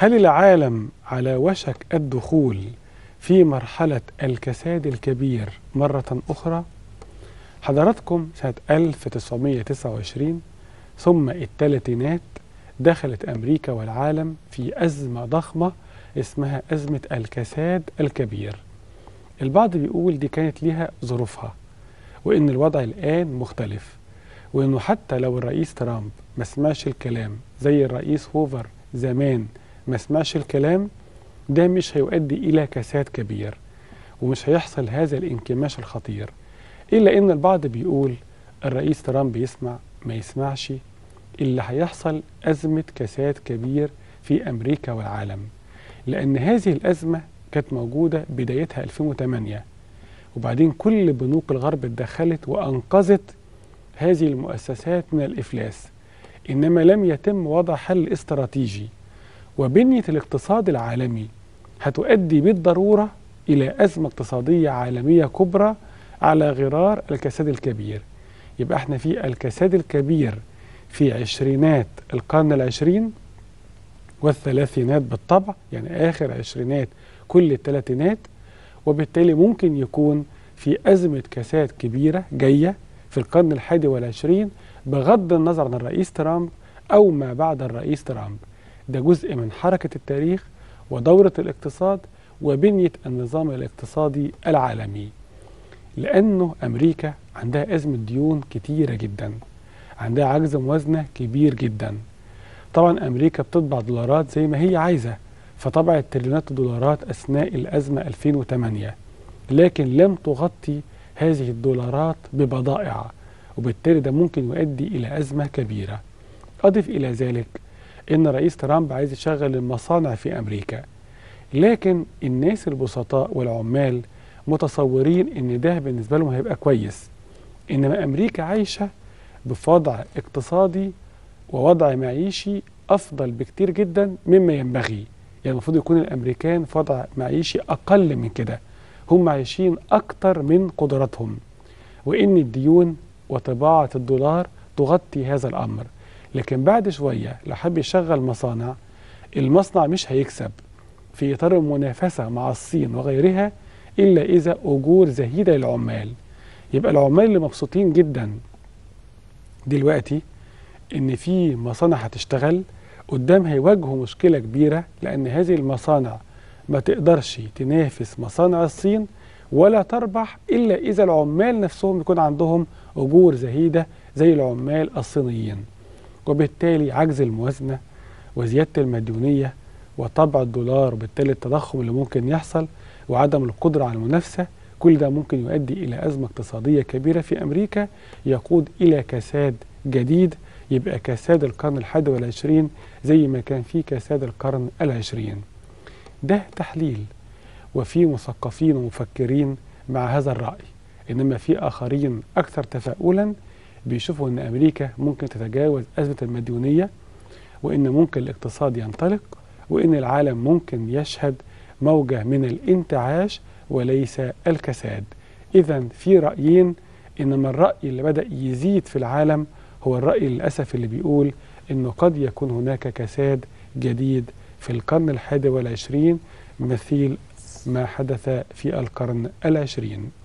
هل العالم على وشك الدخول في مرحلة الكساد الكبير مرة أخرى؟ حضراتكم سنة 1929 ثم الثلاثينات دخلت أمريكا والعالم في أزمة ضخمة اسمها أزمة الكساد الكبير. البعض بيقول دي كانت ليها ظروفها، وإن الوضع الآن مختلف، وإنه حتى لو الرئيس ترامب ما سمعش الكلام زي الرئيس هوفر زمان ما سمعش الكلام، ده مش هيؤدي إلى كساد كبير ومش هيحصل هذا الانكماش الخطير. إلا إن البعض بيقول الرئيس ترامب يسمع ما يسمعش، اللي هيحصل أزمة كساد كبير في أمريكا والعالم، لأن هذه الأزمة كانت موجودة بدايتها 2008، وبعدين كل بنوك الغرب اتدخلت وأنقذت هذه المؤسسات من الإفلاس، إنما لم يتم وضع حل استراتيجي. وبنية الاقتصاد العالمي هتؤدي بالضرورة إلى أزمة اقتصادية عالمية كبرى على غرار الكساد الكبير. يبقى احنا في الكساد الكبير في عشرينات القرن العشرين والثلاثينات بالطبع، يعني آخر عشرينات كل الثلاثينات، وبالتالي ممكن يكون في أزمة كساد كبيرة جاية في القرن الحادي والعشرين بغض النظر عن الرئيس ترامب أو ما بعد الرئيس ترامب. ده جزء من حركة التاريخ ودورة الاقتصاد وبنية النظام الاقتصادي العالمي، لأنه أمريكا عندها أزمة ديون كتيرة جدا، عندها عجز موازنة كبير جدا. طبعا أمريكا بتطبع دولارات زي ما هي عايزة، فطبعت تريليونات الدولارات أثناء الأزمة 2008، لكن لم تغطي هذه الدولارات ببضائع، وبالتالي ده ممكن يؤدي إلى أزمة كبيرة. أضف إلى ذلك إن رئيس ترامب عايز يشغل المصانع في أمريكا، لكن الناس البسطاء والعمال متصورين إن ده بالنسبة لهم هيبقى كويس، إنما أمريكا عايشة بوضع اقتصادي ووضع معيشي أفضل بكتير جدا مما ينبغي. يعني المفروض يكون الأمريكان في وضع معيشي أقل من كده، هم عايشين أكتر من قدراتهم، وإن الديون وطباعة الدولار تغطي هذا الأمر. لكن بعد شوية لو حب يشغل مصانع، المصنع مش هيكسب في إطار المنافسة مع الصين وغيرها إلا إذا أجور زهيدة للعمال. يبقى العمال اللي مبسوطين جدا دلوقتي إن في مصانع هتشتغل، قدام هيواجهوا مشكلة كبيرة، لأن هذه المصانع ما تقدرش تنافس مصانع الصين ولا تربح إلا إذا العمال نفسهم يكون عندهم أجور زهيدة زي العمال الصينيين. وبالتالي عجز الموازنة وزيادة المديونية وطبع الدولار، وبالتالي التضخم اللي ممكن يحصل وعدم القدرة على المنافسة، كل ده ممكن يؤدي إلى أزمة اقتصادية كبيرة في أمريكا يقود إلى كساد جديد، يبقى كساد القرن الحادي والعشرين زي ما كان في كساد القرن العشرين. ده تحليل، وفي مثقفين ومفكرين مع هذا الرأي، إنما في آخرين أكثر تفاؤلا بيشوفوا أن أمريكا ممكن تتجاوز أزمة المديونية، وإن ممكن الاقتصاد ينطلق، وإن العالم ممكن يشهد موجة من الانتعاش وليس الكساد. إذن في رأيين، إنما الرأي اللي بدأ يزيد في العالم هو الرأي للأسف اللي بيقول إنه قد يكون هناك كساد جديد في القرن الحادي والعشرين مثيل ما حدث في القرن العشرين.